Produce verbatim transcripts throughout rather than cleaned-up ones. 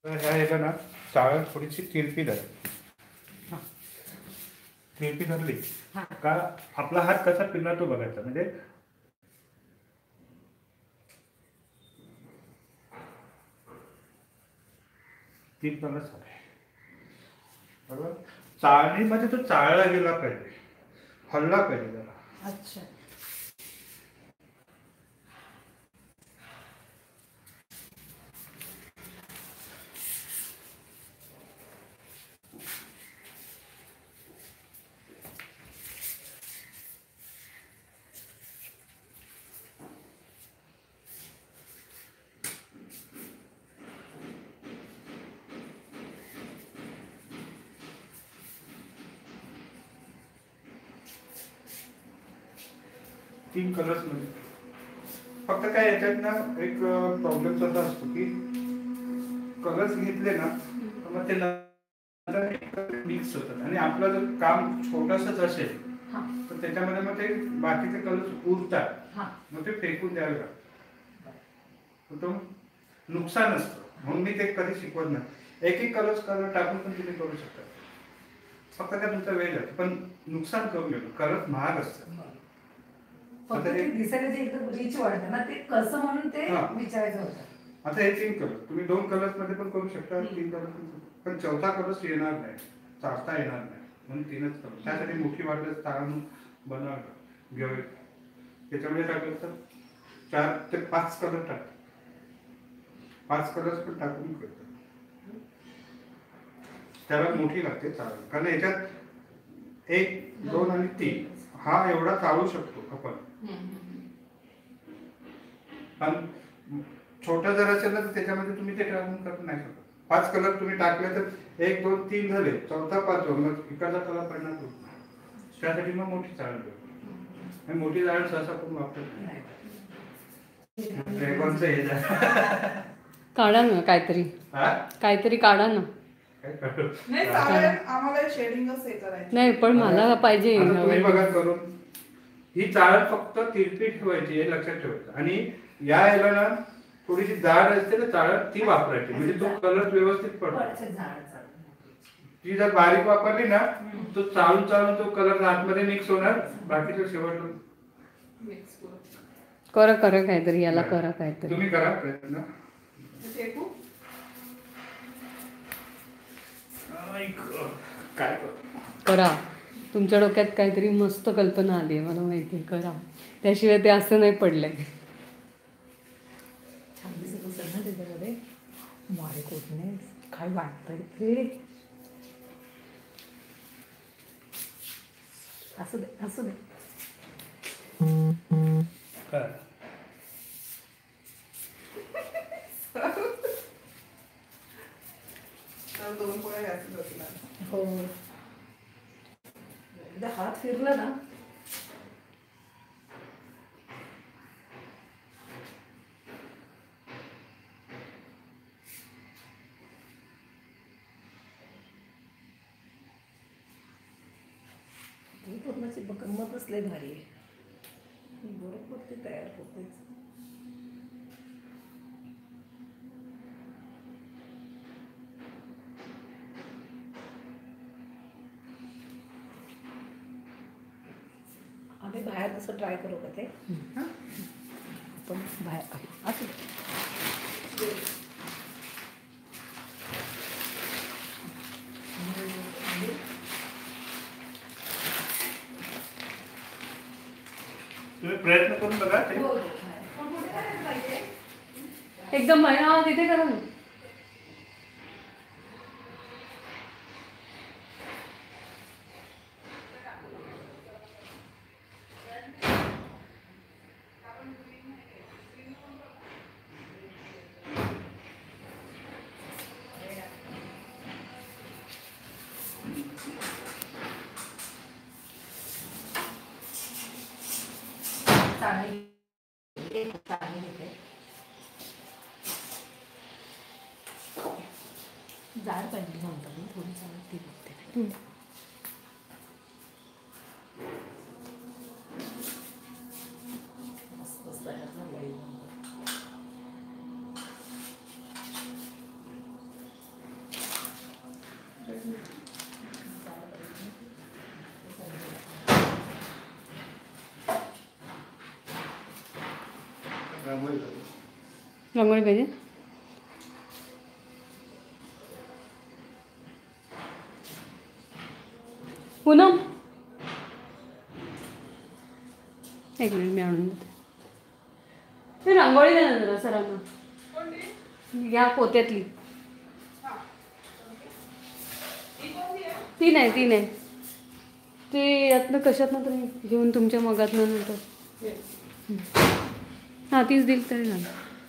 तर ह्या ह्याला ना चाळ थोडीशी तिरपी धर. तिरपी धरली का आपला हात कसा फिरणार तो बघायचा. म्हणजे तीन कलर्स आहे बरोबर. चाळणीमध्ये तो चाळला गेला पाहिजे, हल्ला पाहिजे जरा. अच्छा. तीन कलर्स मध्ये फक्त काय याच्यात ना एक प्रॉब्लेम असा असतो की कलर्स घेतले ना तर मग ते मिक्स होतात आणि आपलं जर काम छोटसच असेल तर त्याच्यामध्ये मग ते बाकीचे कलर्स उरतात, मग ते फेकून द्यावे लागतात, तो नुकसान असतं. म्हणून मी ते कधी शिकवत नाही. एक एक कलर्स कलर टाकून पण तुम्ही करू शकता. फक्त काय तुमचा वेळ जातो पण नुकसान करून घेतो. कलर महाग असतात. फक्त ते दिसायला जे एकदम रिच वाटतं ना ते कसं म्हणून ते विचारायचं होतं. आता हे तीन कलर तुम्ही दोन कलर्स मध्ये पण करू शकता, तीन कलर पण चौथा कलर्स येणार नाही, चारता येणार नाही, म्हणून तीनच कलर. त्यासाठी मोठी वाटलं तारण बनवावं घेऊ. त्याच्यामध्ये टाकलं तर चार ते पाच कलर टाक, पाच कलर्स पण टाकून करतात. त्याला मोठी लागते चालू, कारण याच्यात एक दोन आणि तीन हा एवढा चालू शकतो आपण. पण छोटा जर असेल ना तर त्याच्यामध्ये तुम्ही ते टाकून करत नाही शकत. पाच कलर तुम्ही टाकले तर एक दोन तीन झाले, चौथा पाच मग इकडचा कलर पडणार होत नाही. त्यासाठी मग मोठी चाळ आणि मोठी चाळ सहसा पण वापरत नाही. हे काढा ना काहीतरी, काहीतरी काढा ना. नाही पण मला पाहिजे. बघा करून ही चाळ फक्त तिरपी ठेवायची हे लक्षात ठेवायचं. आणि या याला ना थोडीशी जाड असते ना चाळ ती वापरायची, म्हणजे तो कलर व्यवस्थित पडतो. ती जर बारीक वापरली ना तो चालून चालून तो कलर आतमध्ये मिक्स होणार, बाकीचं शेवट करा करा काहीतरी, याला करा काहीतरी. तुम्ही करा प्रयत्न. काय करा, तुमच्या डोक्यात काहीतरी मस्त कल्पना आली आहे मला माहिती आहे. करा, त्याशिवाय ते असं नाही पडलंय. छान दिसत असेल ना त्याच्यामध्ये. मारे कोटने काय वाटतंय ते. असू दे असू दे. दोन पोळ्या घातल्या होत्या. हो, एकदा हात फिरला ना ही पूर्णाची गंमतच लय भारी आहे. बरोबर ते तयार होतेच. आम्ही बाहेर तसं ट्राय करू का ते. आपण बाहेर असू तुम्ही प्रयत्न करून बघा. एकदम हा तिथे करा ना. जाड पाहिजे नव्हतं मी थोडी जाड ती बघते. मस्त तयार झालं. रांगोळी काढू. रांगोळी पाहिजे. पूनम एक मिनिट मी आणून देते. ते रांगोळी द्या ना जरा सरांना. या पोत्यातली. ती नाही ती नाही ते यातनं कशातनं तरी घेऊन तुमच्या मगातनं नंतर. हां तीच दिली तरी झालं.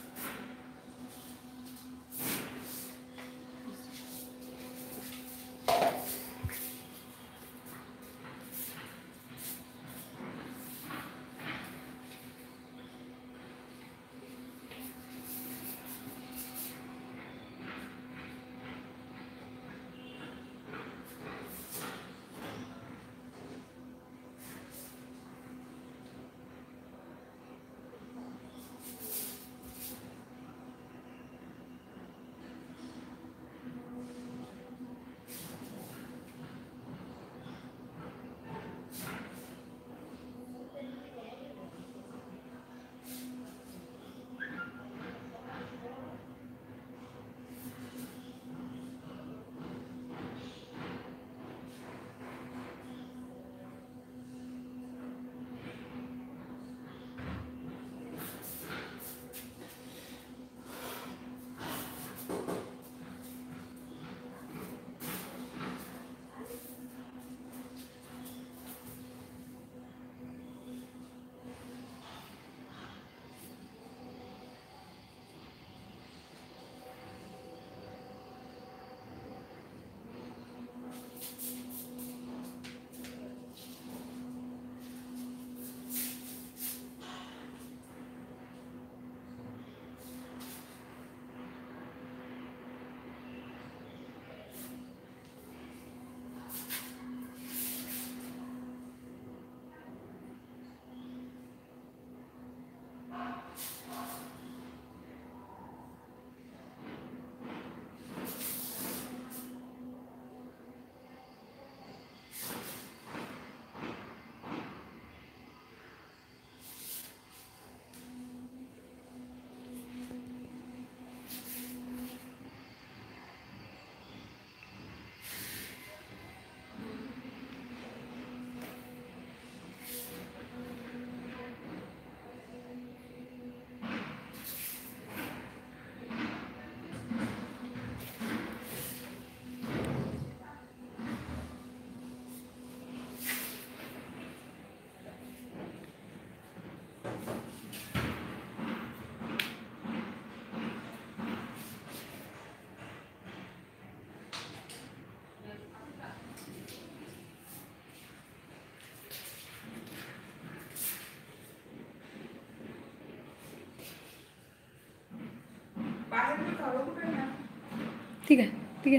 ठीक आहे ठीक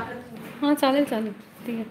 आहे हां चालेल चालेल ठीक आहे.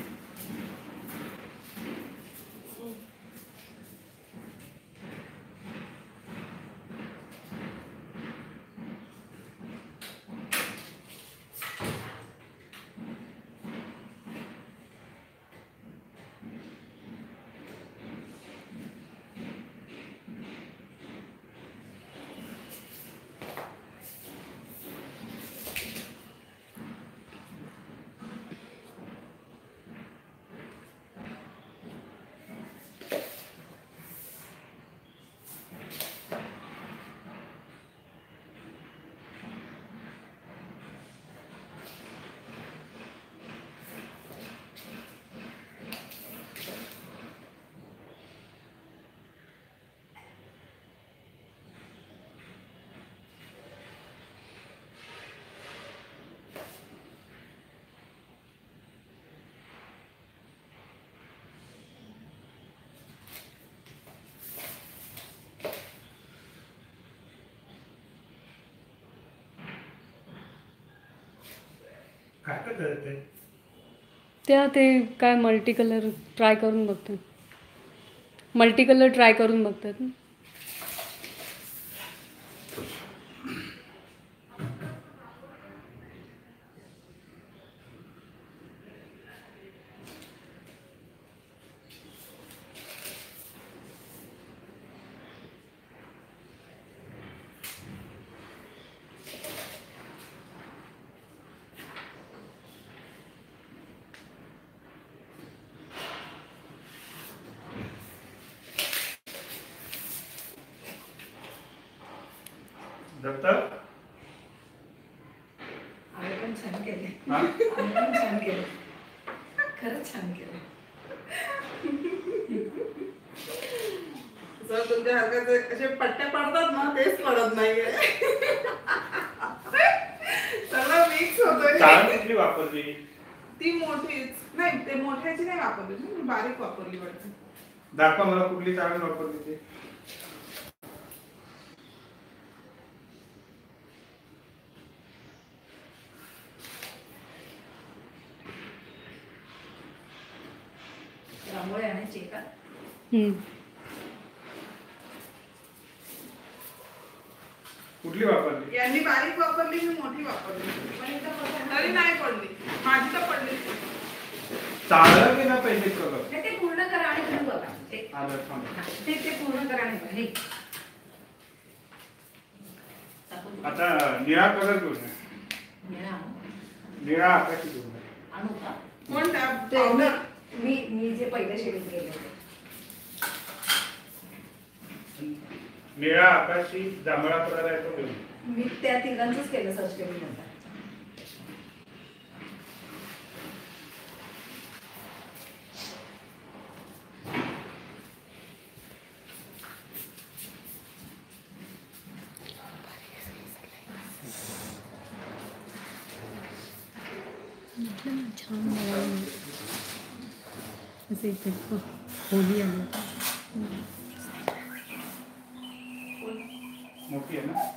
काय काय करते त्या ते काय मल्टी कलर ट्राय करून बघतात. मल्टी कलर ट्राय करून बघतात ना. दत्त आम्ही पण छान केले हा? आम्ही पण छान केले खरंच छान केलं. जर तुमच्या हाताचे असे पट्ट्या पडतात ना तेच पडत नाहीये. सगळं मिक्स होतोय. चाळ कुठली वापरली? ती मोठीच नाही, ते मोठ्याची नाही वापरली ना, मी बारीक वापरली वाटतं. दाखवा मला कुठली चाळ वापरली ते. रांगोळी आणायची का? हम्म. कुठली वापरली? यांनी बारीक वापरली, मी मोठी वापरली. तरी नाही पडली, माझी तर पडली. चाळ की ना पैसे कलर? नाही, ते पूर्ण करा आणि तुम्ही बघा. ते आलं थांब. हा, ते ते पूर्ण करा आणि बघा. हे. आता निळा कलर घेऊन ये. निळा आणू. निळा आकाशी घेऊन ये. आणू का? कोणत्या? ते पावडर? मी मी जे पहिले शेडिंग केले होते. निळा आकाशी जांभळा कलर आहे तो घेऊन ये. मी त्या तिघांचंच केलं सर्च केली नंतर. छान असे इथे होली आली. मोठी आहे ना?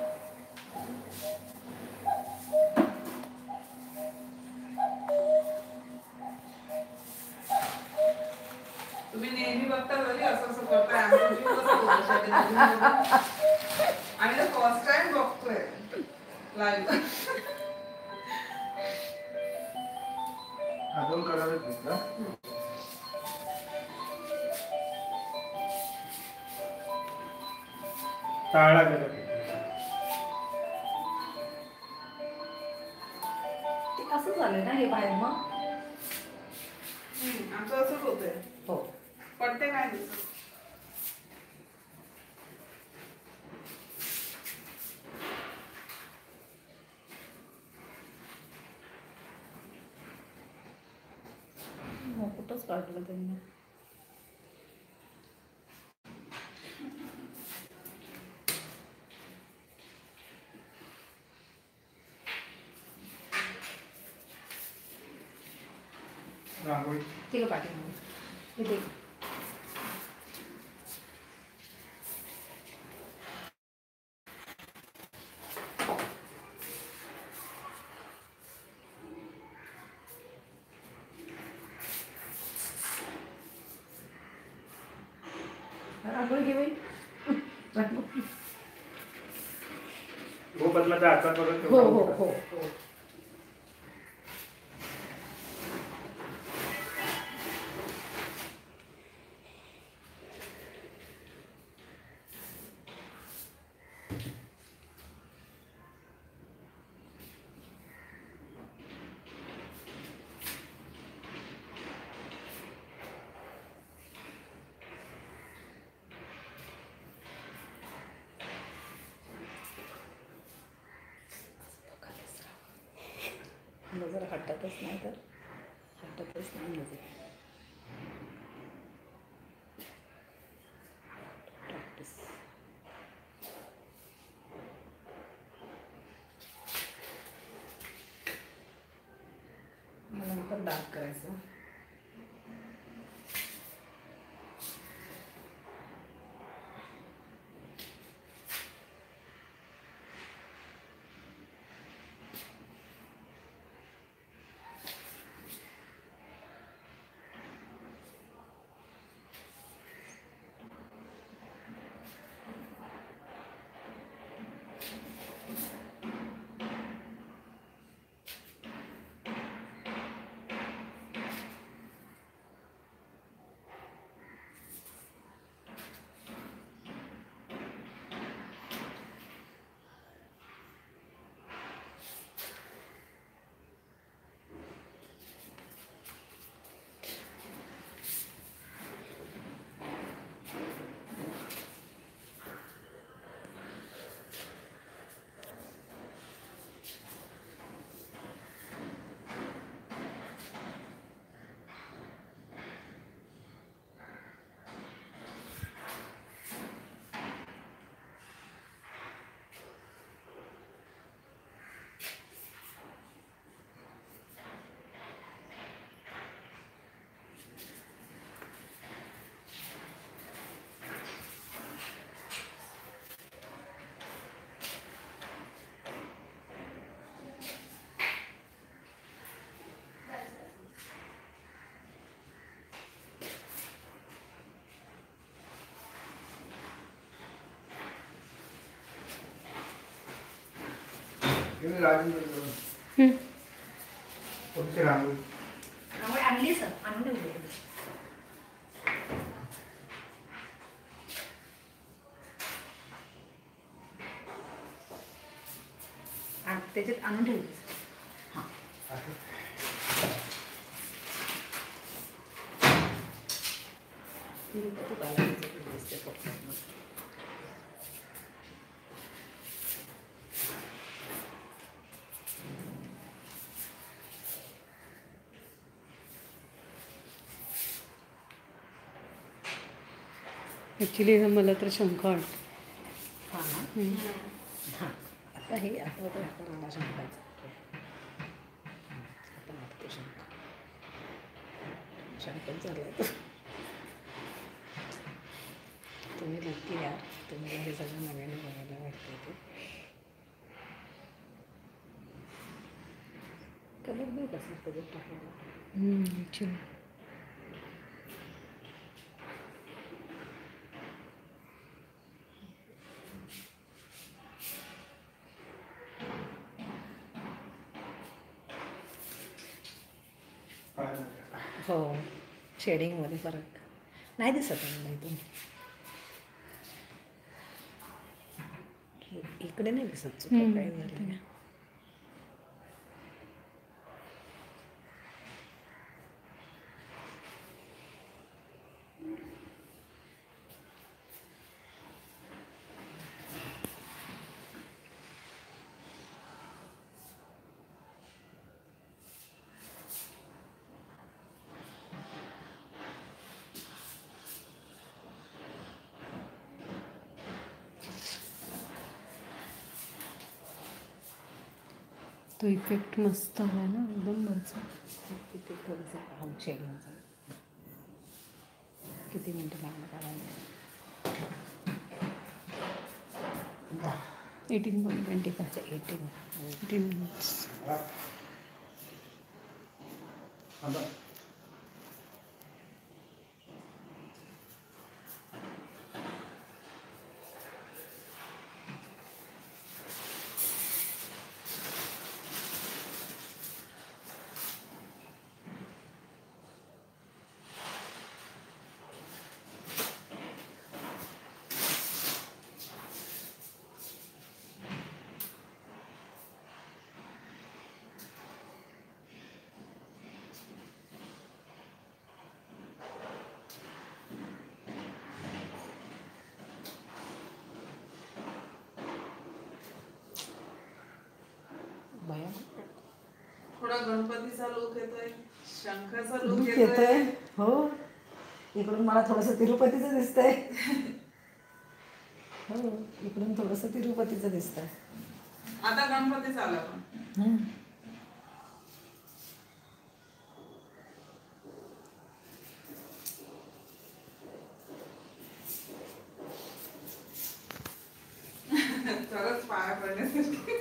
तुम्ही नेहमी बघता तरी असं असं करताय. आम्ही जीव कसं बोलू शकत नाही. आम्ही तर फर्स्ट टाइम बघतोय लाईव्ह. हा दोन कलरच घेतला. काळा कलर ते असं झालं ना हे बाहेर मग. हम्म, आमचं असंच होतंय. हो. पडते काय दिसत. मग कुठंच काढलं त्यांनी. रांगोळी. ठीक आहे पाठीमागे. इथे. रांगोळी घे बाई. रांगोळी. हो बदला तर आता परत हो हो हो हो. नजर हटतच नाही तर हटतच नाही नजर. प्रॅक्टिस. नंतर डार्क करायचं. इकडे राजूला हं. कोणती रांगोळी त्यामुळे आणली सर आणून ठेवली. आण- त्याच्यात आणून ठेवली. आहे. ॲक्च्युली मला तर शंख वाटतो. हा ना. हं. हा. आता हे आठवत आहे मला शंकाचं. आता आठवतो शंका. शंकच झालंय तर. तुम्ही नक्की या. तुम्हाला हे सगळं नव्याने बघायला वाटतं ते. कलर बी कसं त्याच्यात टाकायला. हं, ॲक्च्युली पाहिलं. हो शेडिंगमध्ये फरक नाही दिसत आहे मला इथून. इ- इकडे नाही दिसत चुका हम्म. काय झालं. तो इफेक्ट मस्त आला ना एकदम वरचा. तिथे थोडंसं काम शेडिंगचं. किती मिनटं लागलं काढायला. एटीन पॉईंट ट्वेंटी फाय अच्छा एटीन. Eighteen minutes. हा. आता भया थोडा गणपतीचा लुक येतोय, शंखाचा लुक लूक येतोय. येतोय. हो इकडून मला थोडंसं तिरुपतीचं दिसतंय. हो इकडून थोडंसं तिरुपतीचं दिसतंय. आता गणपतीच आला पण. हं. खरंच पाया पडण्यासाठी.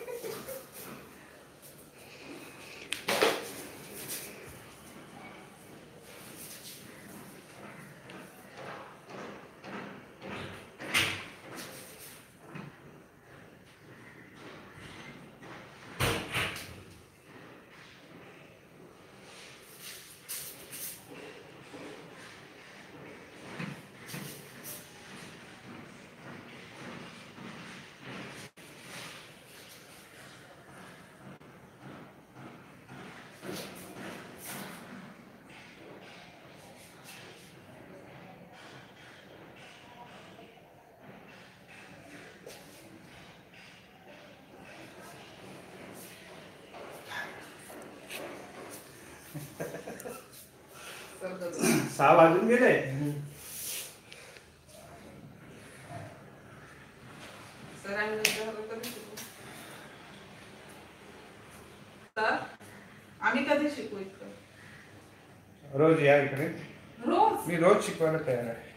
सहा वाजून गेले. सरांनी विचारलं कधी शिकू? तर आम्ही कधी शिकू इतकं? रोज या इकडे. रोज मी रोज शिकवायला तयार आहे.